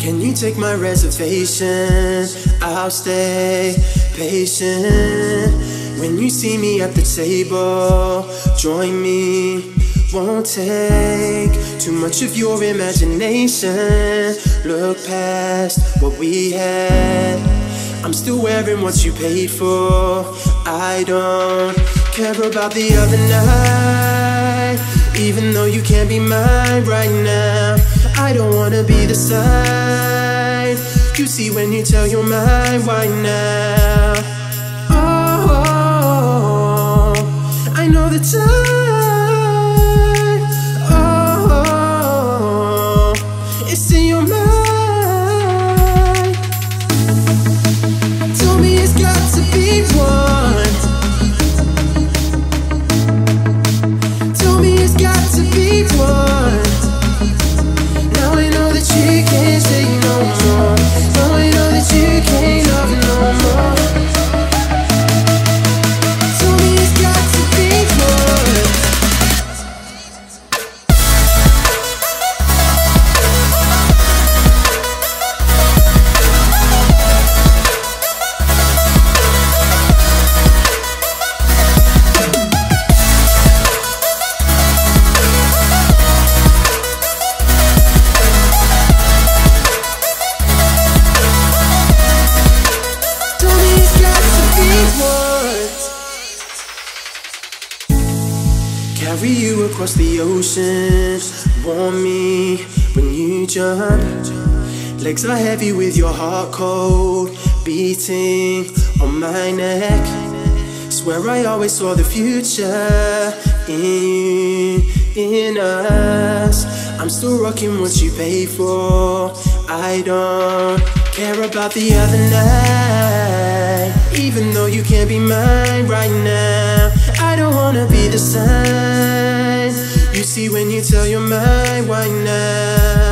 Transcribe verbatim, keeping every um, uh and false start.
Can you take my reservation? I'll stay patient. When you see me at the table, join me. Won't take too much of your imagination. Look past what we had. I'm still wearing what you paid for. I don't care about the other night. Even though you can't be mine right now, I don't wanna be the side you see when you tell your mind right now. Oh, I know the time. Oh, it's in your mind. Told me it's got to be one. Told me it's got to be one. Now I know that you can't say no more. Now I know that you can't love no more. Told me it's got to be one. Carry you across the ocean. Warm me when you jump. Legs are heavy with your heart cold, beating on my neck. Swear I always saw the future in, in us. I'm still rocking what you paid for. I don't care about the other night. Even though you can't be mine right now, I don't wanna be the sign you see when you tell your mind right now.